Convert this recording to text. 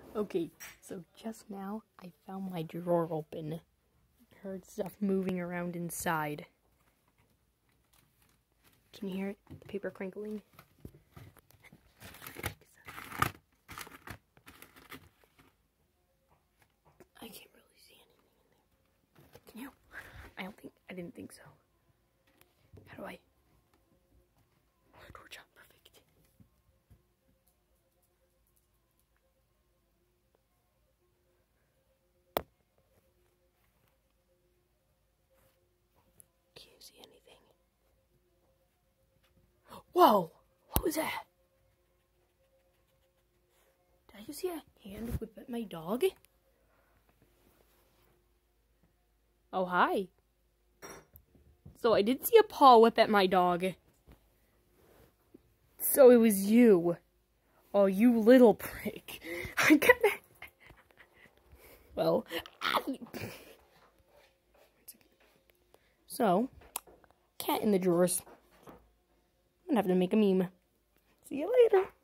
Okay, so just now I found my drawer open. Heard stuff moving around inside. Can you hear it? The paper crinkling? I can't really see anything in there. Can you? I didn't think so. How do I? Torch up, perfect. Can you see anything? Whoa! What was that? Did I just see a hand whip at my dog? Oh, hi. So I did see a paw whip at my dog. So it was you. Oh, you little prick. I got that. Well. So, cat in the drawers. I'm gonna have to make a meme. See you later.